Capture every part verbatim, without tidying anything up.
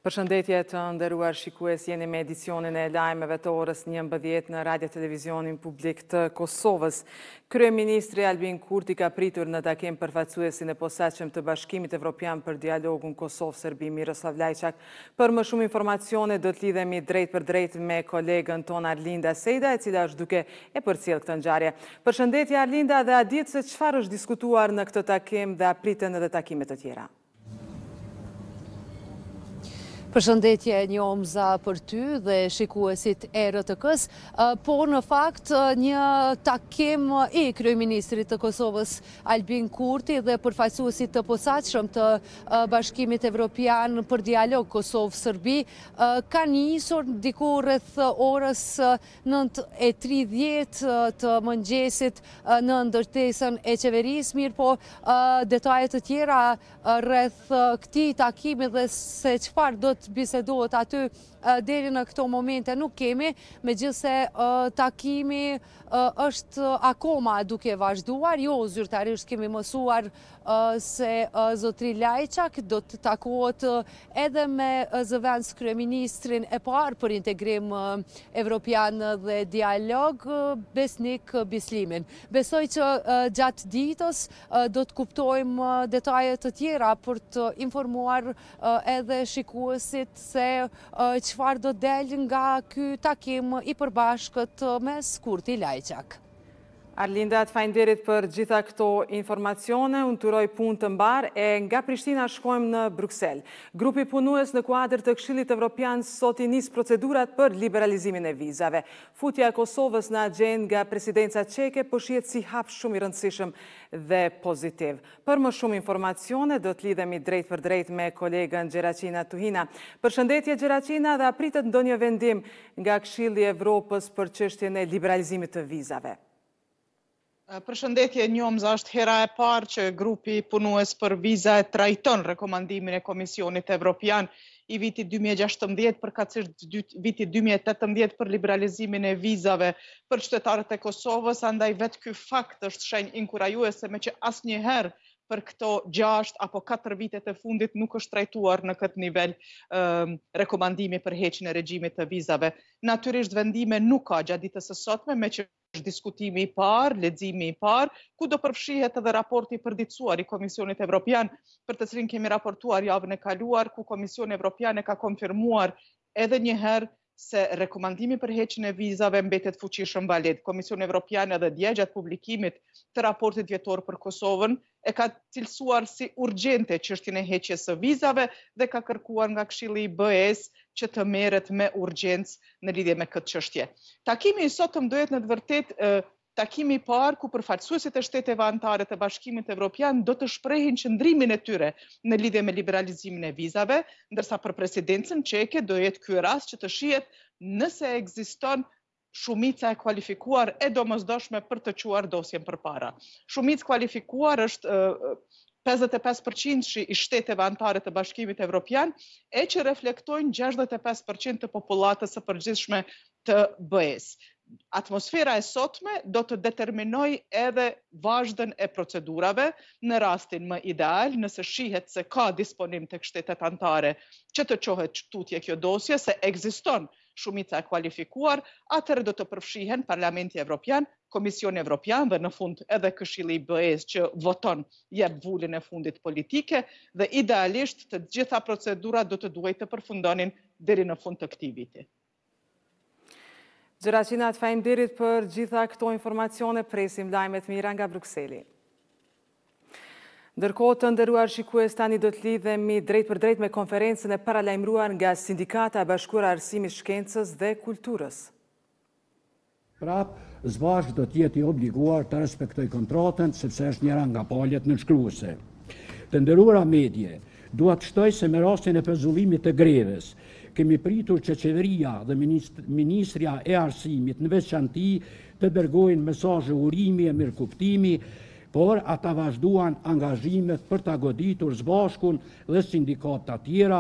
Përshëndetje të nderuar shikues, jeni me edicionin e lajmeve të orës njëmbëdhjetë në Radio Televizionin Publik të Kosovës. Kryeministri Albin Kurti ka pritur në takim përfaqësuesin e posaçëm të Bashkimit Evropian për dialogun Kosovë-Serbi Miroslav Lajçak. Për më shumë informacione do të lidhemi drejt për drejt me kolegën ton Arlinda Sejda, e cila është duke e përcjell këtë ngjarje. Përshëndetje Arlinda, dhe a dihet se çfarë është diskutuar në këtë takim dhe a priten edhe takime të tjera? Përshëndetje Njomza për ty dhe shikuesit e R T K-s, po në fakt një takim i kryeministrit të Kosovës Albin Kurti dhe përfaqësuesit të posaçëm të Bashkimit Evropian për dialog Kosovë-Serbi ka nisur diku rreth orës nëntë e tridhjetë të mëngjesit në ndërtesën e qeverisë, mirë po detajet të tjera rreth këtij takimi dhe se çfarë do të bisedohet aty deri në këto momente nuk kemi, megjithse takimi është akoma duke vazhduar. Jo, zyrtarisht kemi mësuar se zotri Lajçak do të takohet edhe me zëvendës kryeministrin e parë për integrim evropian dhe dialog, Besnik Bislimin. Besoj që gjatë ditës do të kuptojmë detajet të tjera për të informuar edhe shikuesit se çfarë do del nga ky takim i përbashkët mes Kurti Lajçak. Arlinda, të falenderit për gjitha këto informacione, unë të uroj punë të mbar e nga Prishtina shkojmë në Bruksel. Grupi punues në kuadër të Këshillit Evropian sot i nis procedurat për liberalizimin e vizave. Futja e Kosovës në agjendë nga presidenca çeke po shihet si hap shumë i rëndësishëm dhe pozitiv. Për më shumë informacione do të lidhemi drejt për drejt me kolegën Gjeraqina Tuhina. Përshëndetje Gjeraqina, dhe a pritet ndonjë vendim nga Këshilli i Evropës për çështjen e liberalizimit të vizave? Përshëndetje Njomza, është hera e parë që grupi punues për viza e trajton rekomandimin e Komisionit Evropian i vitit dy mijë e gjashtëmbëdhjetë përkatësisht vitit dy mijë e tetëmbëdhjetë për liberalizimin e vizave për qytetarët e Kosovës, andaj vetë ky fakt është shenjë inkurajuese, me që asnjëherë për këto gjashtë apo katër vitet e fundit nuk është trajtuar në këtë nivel um, rekomandimi për heqjen e regjimit të vizave. Natyrisht vendime nuk ka gjatë ditës së sotme, me që është diskutimi i parë, leximi i parë, ku do përfshihet edhe raporti i përditësuar i Komisionit Evropian, për të cilin kemi raportuar javën e kaluar, ku Komisioni Evropian e ka konfirmuar edhe një herë se rekomandimi për heqjen e vizave mbetet fuqishëm valid. Komisioni Evropian edhe dje gjatë publikimit të raportit vjetor për Kosovën e ka cilësuar si urgjente çështjen e heqjes së vizave dhe ka kërkuar nga Këshilli i B E-s që të merret me urgjencë në lidhje me këtë çështje. Takimi i sotëm do jetë në të vërtetë takimi i parë ku përfaqësuesit e shteteve anëtare të Bashkimit Evropian do të shprehin qëndrimin e tyre në lidhje me liberalizimin e vizave, ndërsa për presidencën çeke do jetë ky rast që të shihet nëse ekziston shumica e kualifikuar e domosdoshme për të quar dosjen përpara. Shumicë kualifikuar është pesëdhjetë e pesë përqind i shteteve anëtare të Bashkimit Evropian, e që reflektojnë gjashtëdhjetë e pesë përqind të popullatës së përgjithshme të B E-s. Atmosfera e sotme do të determinoj edhe vazhdën e procedurave në rastin më ideal, nëse shihet se ka disponim tek shtetet anëtare që të çohet tutje kjo dosje, se ekziston shumica e kualifikuar, atëherë do të përfshihen Parlamenti Evropian, Komisioni Evropian dhe në fund edhe Këshilli i B E-s që voton jep vulin e fundit politike, dhe idealisht të gjitha procedurat do të duhet të përfundonin deri në fund të këtij viti. Gjeraqina, të faleminderit për gjitha këto informacione, presim lajmet mira nga Brukseli. Ndërkohë, të nderuar shikues, tani do të lidhemi drejt për drejt me konferencën e paralajmëruar nga Sindikata e Bashkuara e Arsimit, Shkencës dhe Kulturës. Prap, zbashk do të jetë i obliguar të respektoj kontratën, sepse është njëra nga palët nënshkruese. Të nderuara medje, dua të shtoj se me rastin e pezullimit të greves, kemi pritur që qeveria dhe Ministria e Arsimit në veçanti të dërgojnë mesazhe urimi e mirëkuptimi, por ata vazhduan angazhimet për ta goditur zbashkun dhe sindikata tjera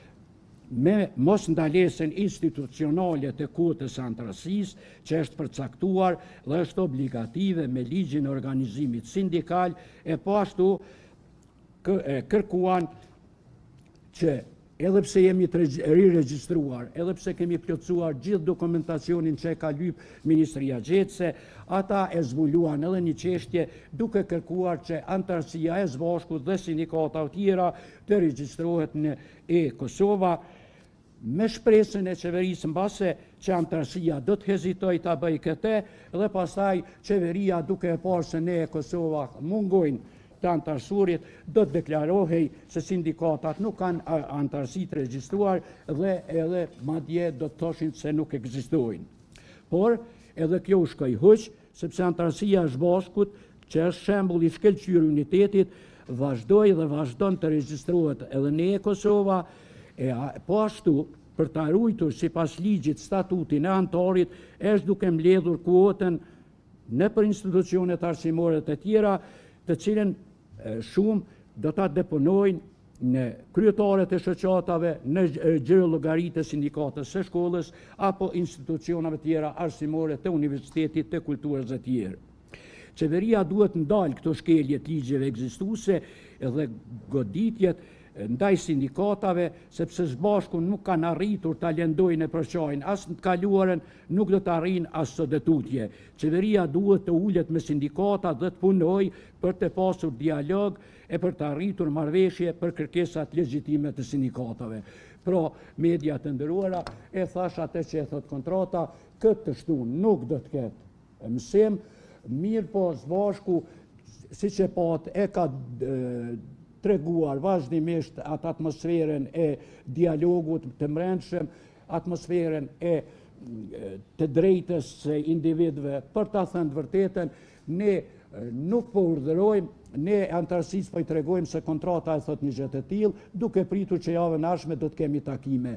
me mos ndalesën institucionale të kotës së antarësisë, që është përcaktuar dhe është obligative me ligjin e organizimit sindikal, e po ashtu kërkuan që edhe pse jemi të riregjistruar, edhe pse kemi plotësuar gjithë dokumentacionin që ka lyp Ministria Gjetse, ata e zbuluan edhe një çështje duke kërkuar që antarësia e Zbashkut dhe sindikata të tjera të regjistrohet në e-Kosova, me shpresën e qeverisë mbase që antarësia do të hezitoj të bëj këte, dhe pastaj qeveria duke e parë se ne e Kosova mungojnë të antarësurit, do të deklarohej se sindikatat nuk kanë antarësi të regjistruar dhe edhe madje do të thoshin se nuk ekzistojnë. Por, edhe kjo u shkoi huq, sepse antarësia e Zbashkut, që është shembull i shkëlqyer unitetit, vazhdoi dhe vazhdon të regjistrohet edhe në e-Kosova, e po ashtu, për ta ruajtur sipas ligjit statutin e antarit, është duke mbledhur kuotën në për institucionet arsimore të tjera, të cilën shumë do ta deponojnë në kryetarët e shoqatave, në gjirologaritë e sindikatës së shkollës, apo institucionave tjera arsimore të universitetit, të kulturës e tjerë. Qeveria duhet ndalë këto shkelje të ligjeve ekzistuese dhe goditjet ndaj sindikatave, sepse Zbashku nuk kanë arritur ta lëndojnë e përqajnë, as në të kaluarën nuk do të arrijnë as së dhe tutje. Qeveria duhet të ullet me sindikata dhe të punoj për të pasur dialog e për të arritur marrëveshje për kërkesat legjitime të sindikatave. Pra, media të nderuara, e thash atë që e thot kontrata, këtë të shtunë nuk do të ketë mësim, mirë po Zbashku, si që pat, e ka treguar vazhdimisht atë atmosferën e dialogut të mbrendshëm, atmosferën e të drejtës së individëve. Për ta thënë vërtetën, ne nuk po urdhërojmë, ne antarësisë po i tregojmë se kontrata e thot një gjë të tillë, duke pritur që javën e ardhshme do të kemi takime.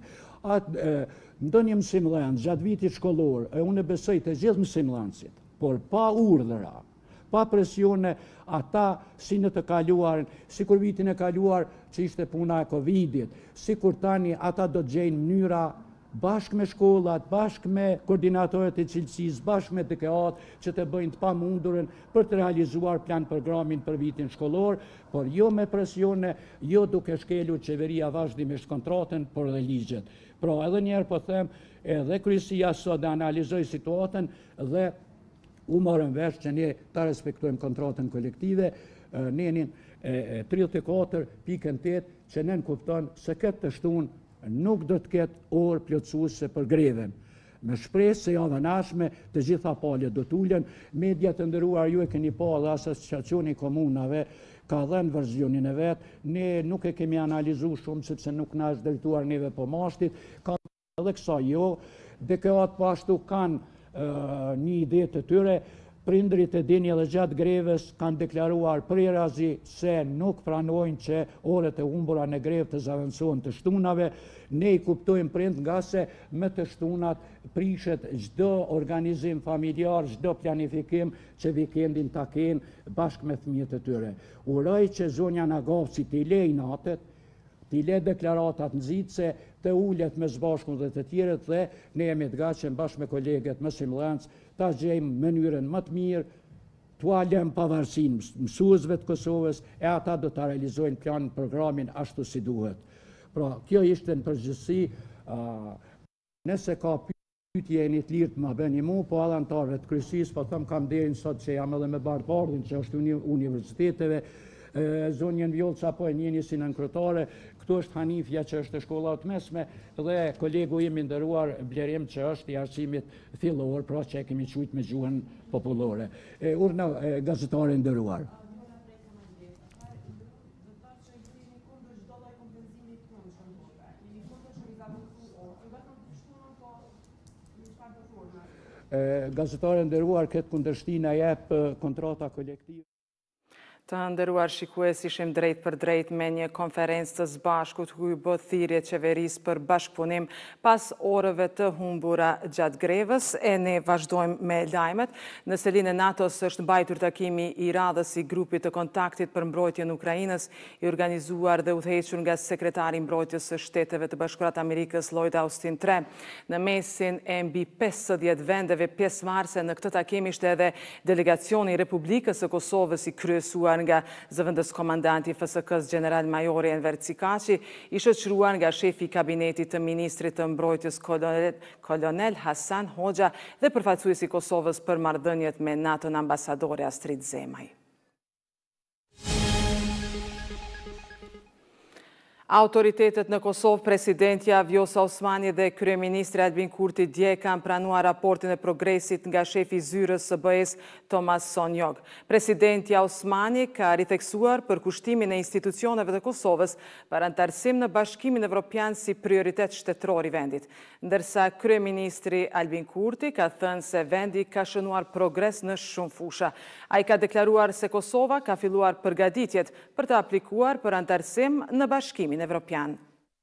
Ndonjë mësimdhënës gjatë vitit shkollor, e unë besoj të gjithë mësimdhënësit, por pa urdhëra, pa presione, ata si në të kaluarën, si kur vitin e kaluar që ishte puna e Covidit, si kur tani ata do të gjejnë mënyra bashkë me shkollat, bashkë me koordinatorët e cilësisë, bashkë me D K A-t që të bëjnë të pamundurën për të realizuar plan programin për vitin shkollor, por jo me presione, jo duke shkelur qeveria vazhdimisht kontratën, por dhe ligjet. Pra edhe njerë po them, edhe kryesia sot dhe analizoj situatën dhe u morën vesh që ne ta respektojmë kontratën kolektive, nenin tridhjetë e katër pikën tetë që ne kupton se këtë të shtunë nuk do të ketë orë plotësuese për greven. Me shpresë se javën e ardhshme të gjitha palët do të ulen, media të nderuar ju e keni pa dhe asociacioni komunave ka dhënë versionin e vet, ne nuk e kemi analizuar shumë sepse nuk na është drejtuar neve po mashtit, ka edhe kësa jo, D K A-t po ashtu kanë një ide të tyre, prindrit e dini edhe gjatë greves kanë deklaruar prerazi se nuk pranojnë që orët e humbura në grevë të zaventësohen të shtunave. Ne i kuptojmë prind nga se me të shtunat prishet çdo organizim familjar, çdo planifikim që vikendin ta kenë bashkë me fëmijët e tyre. Uroj që zonja Nagavci t'i lej natët, t'i le deklaratat nxitse, të ullet me Zbashkun dhe të tjerët dhe ne jemi të gatshëm bashkë me kolegët mësimdhënës ta gjejmë mënyrën më të mirë, t'u lëm pavarësinë mësuesve të Kosovës e ata do ta realizojnë planin, programin ashtu si duhet. Pra, kjo ishte në përgjithësi, nëse ka pyetje jeni të lirë të më bëni mua, po edhe anëtarëve të kryesisë, po them kam derin sot që jam edhe me bardhbardhin që është universiteteve, zonjën Vjollca po e njeni si nënkryetare, këtu është Hanifja që është e shkolla të mesme dhe kolegu im i nderuar Blerim që është i arsimit fillor, pra që e kemi quajtur me gjuhën popullore. Urna gazetare nderuar. Gazetare nderuar, këtë kundërshtinë e jep kontrata kolektive. Të nderuar shikues, ishim drejt për drejt me një konferencë të Zbashkut ku i bë thirrje qeverisë për bashkëpunim pas orëve të humbura gjatë grevës, e ne vazhdojmë me lajmet. Në selinë e NATO-s është mbajtur takimi i radhës i grupit të kontaktit për mbrojtjen e Ukrainës, i organizuar dhe udhëhequr nga sekretari i mbrojtjes së Shteteve të Bashkuara të Amerikës Lloyd Austin tre. Në mesin e mbi pesëdhjetë vendeve pjesëmarrëse në këtë takim ishte edhe delegacioni i Republikës së Kosovës i kryesuar shkruar nga zëvendës komandanti F S K-s General Majori Enver Cikaçi, i shoqëruar nga shefi i kabinetit të ministrit të mbrojtjes Kolonel Hasan Hoxha dhe përfaqësuesi i Kosovës për marrëdhëniet me NATO-n ambasadori Astrid Zemaj. Autoritetet në Kosovë, presidentja Vjosa Osmani dhe kryeministri Albin Kurti dje kanë pranuar raportin e progresit nga shefi i zyrës së B E-s Tomas Sonjog. Presidentja Osmani ka ritheksuar përkushtimin e institucioneve të Kosovës për antarësim në Bashkimin Evropian si prioritet shtetëror i vendit, ndërsa kryeministri Albin Kurti ka thënë se vendi ka shënuar progres në shumë fusha. Ai ka deklaruar se Kosova ka filluar përgatitjet për të aplikuar për antarësim në Bashkimin Evropian.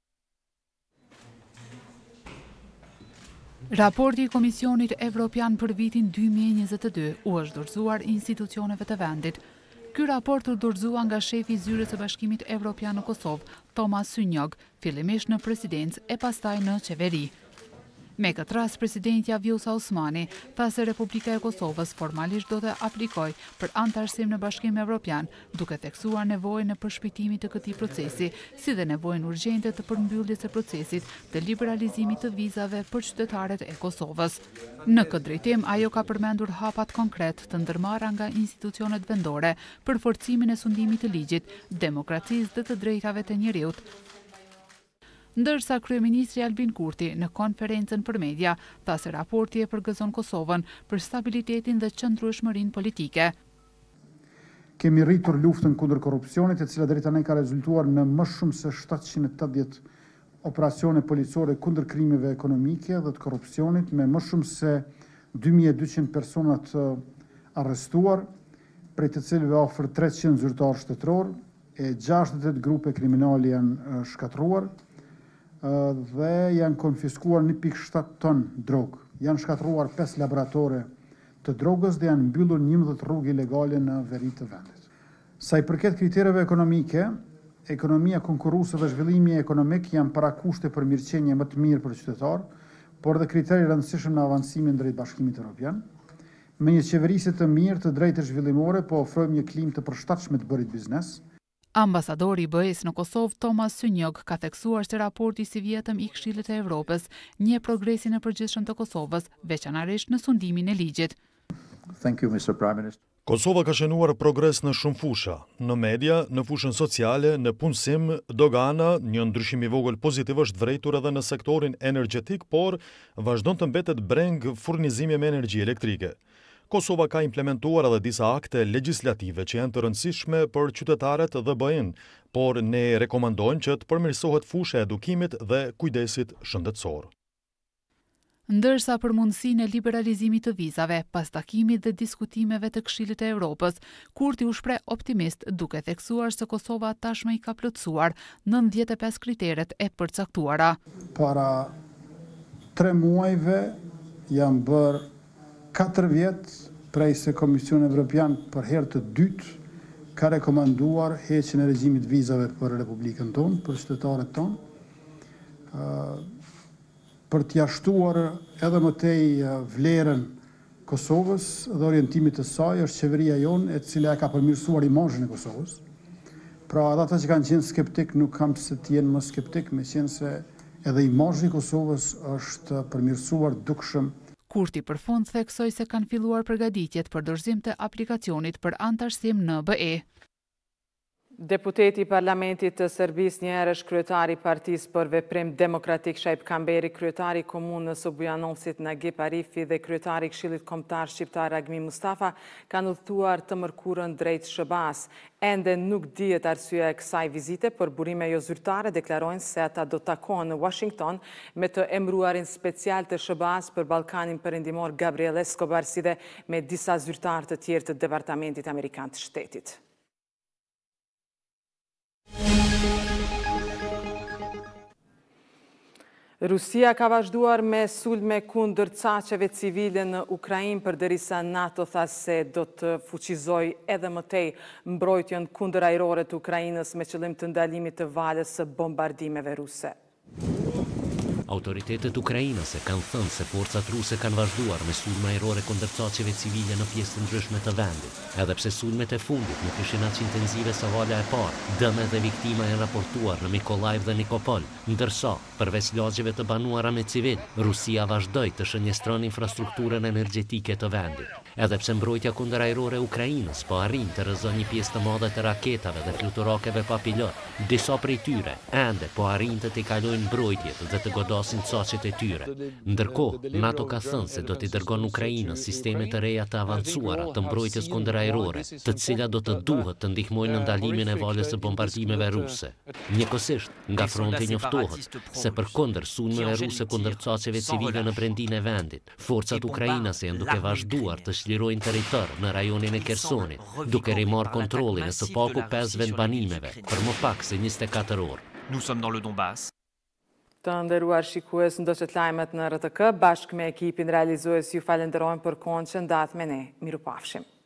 Raporti i Komisionit Evropian për vitin dy mijë e njëzet e dy u është dorëzuar institucioneve të vendit. Ky raport u dorëzua nga shefi i zyrës së Bashkimit Evropian në Kosovë, Tomas Synjog, fillimisht në presidencë e pastaj në qeveri. Me këtë rast, presidentja Vjosa Osmani tha se Republika e Kosovës formalisht do të aplikojë për antarësim në Bashkimin Evropian, duke theksuar nevojën e përshpejtimit të këtij procesi, si dhe nevojën urgjente të përmbylljes së procesit të liberalizimit të vizave për qytetarët e Kosovës. Në këtë drejtim, ajo ka përmendur hapat konkret të ndërmarra nga institucionet vendore për forcimin e sundimit të ligjit, demokracisë dhe të drejtave të njerëzit. Ndërsa kryeministri Albin Kurti në konferencën për media tha se raporti e përgëzon Kosovën për stabilitetin dhe qëndrueshmërinë politike. Kemi rritur luftën kundër korrupsionit, e cila deri tani ka rezultuar në më shumë se shtatëqind e tetëdhjetë operacione policore kundër krimeve ekonomike dhe të korrupsionit, me më shumë se dy mijë e dyqind persona të arrestuar, prej të cilëve afër treqind zyrtarë shtetëror, e gjashtëdhjetë e tetë grupe kriminale janë shkatruar dhe janë konfiskuar një pikë shtatë ton drogë. Janë shkatruar pesë laboratore të drogës dhe janë mbyllur njëmbëdhjetë rrugë ilegale në veri të vendit. Sa i përket kritereve ekonomike, ekonomia konkurruese dhe zhvillimi ekonomik janë parakushte për mirëqenie më të mirë për qytetar, por dhe kriteri i rëndësishëm në avancimin drejt Bashkimit Evropian. Me një qeverisje të mirë të drejtë zhvillimore, po ofrojmë një klimë të përshtatshme të bërit biznes. Ambasadori i B E-s në Kosovë, Tomas Synjog, ka theksuar se raporti si vjetëm i Këshillit të Evropës njeh progresin e përgjithshëm të Kosovës, veçanërisht në sundimin e ligjit. Thank you, Mister Prime Minister. Kosova ka shënuar progres në shumë fusha, në media, në fushën sociale, në punësim, dogana, një ndryshim i vogël pozitiv është vërejtur edhe në sektorin energjetik, por vazhdon të mbetet breng furnizimi me energji elektrike. Kosova ka implementuar edhe disa akte legjislative që janë të rëndësishme për qytetarët dhe B E-n, por ne rekomandojmë që të përmirësohet fusha e edukimit dhe kujdesit shëndetësor. Ndërsa për mundësinë e liberalizimit të vizave, pas takimit dhe diskutimeve të Këshillit të Evropës, Kurti u shpreh optimist, duke theksuar se Kosova tashmë i ka plotësuar nëntëdhjetë e pesë kriteret e përcaktuara. Para tre muajve janë bërë katër vjetë prej se Komisioni Evropian për herë të dytë ka rekomanduar heqjen e regjimit vizave për Republikën tonë, për qytetarët tonë, për t'ia shtuar edhe më tej vlerën Kosovës dhe orientimit të saj. Është qeveria jonë e cila ka përmirësuar imazhin e Kosovës. Pra ata që kanë qenë skeptik nuk kam pse të jenë më skeptik, meqense se edhe imazhi i Kosovës është përmirësuar dukshëm. Kurti për fund theksoi se kanë filluar përgatitjet për dorëzim të aplikacionit për antarësim në B E. Deputeti i Parlamentit të Serbisë, një herësh kryetari i Partisë për Veprim Demokratik Shaip Kamberi, kryetari i Komunës së Bujanosit Nagip Arifi dhe kryetari i Këshillit Kombëtar Shqiptar Agmi Mustafa kanë udhëtuar të mërkurën drejt S B A-s. Ende nuk dihet arsyeja e kësaj vizite, por burime jo zyrtare deklarojnë se ata do të takohen në Washington me të emëruarin special të S B A-s për Ballkanin Perëndimor Gabriel Escobar, si dhe me disa zyrtarë të tjerë të Departamentit Amerikan të Shtetit. Rusia ka vazhduar me sulme kundër caqeve civile në Ukrainë, përderisa NATO tha se do të fuqizoj edhe më tej mbrojtjen kundër ajrore të Ukrainës me qëllim të ndalimit të valës së bombardimeve ruse. Autoritetet ukrainase kanë thënë se forcat ruse kanë vazhduar me sulme ajrore kundër çoqeve civile në pjesë të ndryshme të vendit. Edhe pse sulmet e fundit nuk ishin aq intensive sa vala e parë, dëmet dhe viktima janë raportuar në Mikolajv dhe Nikopol, ndërsa, përveç lagjeve të banuara me civil, Rusia vazhdoi të shënjestron infrastrukturën energjetike të vendit. Edhe pse mbrojtja kundër ajrore e Ukrainës po arrin të rrëzon një pjesë të madhe të raketave dhe fluturakeve pa pilot, disa prej tyre ende po arrin të t'i kalojnë mbrojtjet dhe të godasin çoqet e tyre. Ndërkohë, NATO ka thënë se do t'i dërgon Ukrainës sisteme të reja të avancuara të mbrojtjes kundër ajrore, të cilat do të duhet të ndihmojnë në ndalimin e valës së bombardimeve ruse. Njëkohësisht, nga fronti njoftohet se përkundër sulmeve ruse kundër çoqeve civile në brendinë e vendit, forcat ukrainase janë duke vazhduar të shlirojnë territor në rajonin e Kersonit, duke rimarrë kontrollin e së paku pesë vendbanimeve për më pak se njëzet e katër orë. Nous sommes dans le Donbass. Të nderuar shikues, ndoqët lajmet në R T K, bashkë me ekipin realizues ju falenderojmë për kohën që ndatë me ne. Mirupafshim.